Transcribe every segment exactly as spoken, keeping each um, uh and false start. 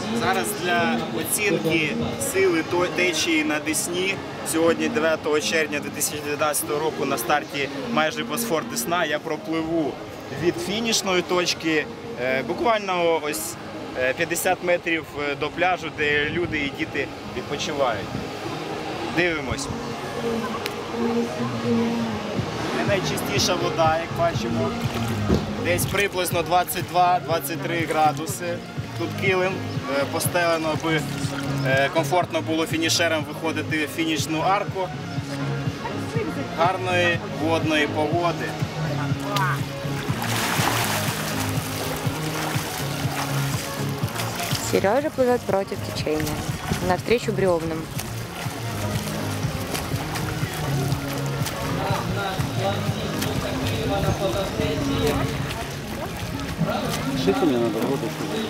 Зараз для оцінки сили течії на Десні, сьогодні дев'ятого червня дві тисячі дев'ятнадцятого року на старті майже Босфор Десна, я пропливу від фінішної точки буквально ось п'ятдесят метрів до пляжу, де люди і діти відпочивають. Дивимось. Не найчистіша вода, як бачимо, десь приблизно двадцять два - двадцять три градуси. Тут килим постелено, аби комфортно було фінішерам виходити в фінішну арку. Гарної водної погоди. Сережа плывет против течения, навстречу бревнам. Шито мне надо воду.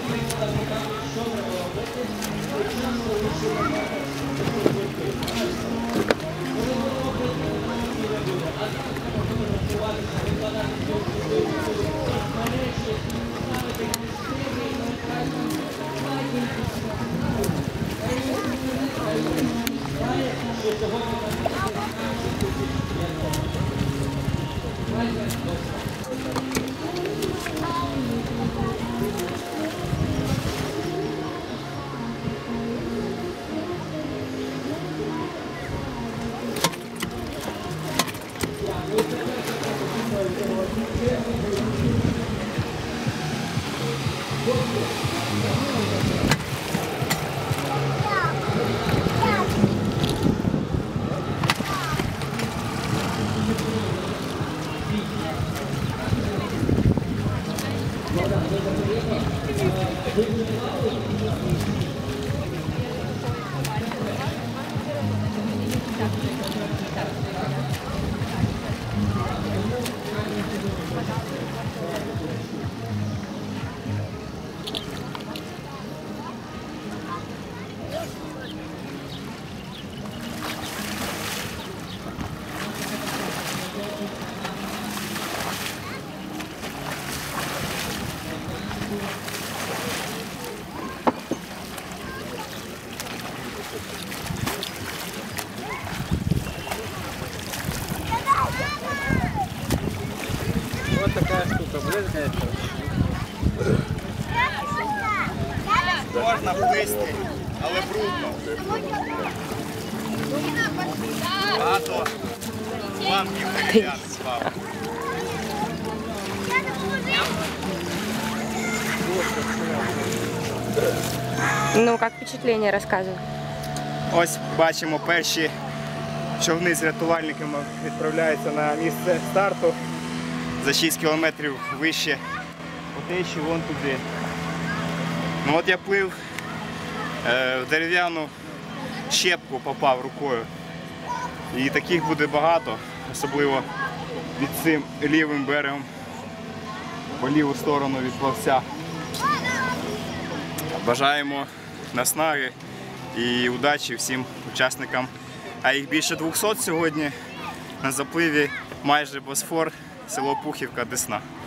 Вот такая штука, брызгает. Можна плисти, але брудно. Багато ламків дерев'яних спав. Ну, как впечатление, рассказывай. Ось бачимо, перші човни з рятувальниками відправляються на місце старту. За шість кілометрів вище по течії, вон туди. Ну от я плив, е, в дерев'яну щепку попав рукою. І таких буде багато, особливо під цим лівим берегом, по ліву сторону від плавця. Бажаємо наснаги і удачі всім учасникам. А їх більше двохсот сьогодні на запливі майже Босфор, село Пухівка, Десна.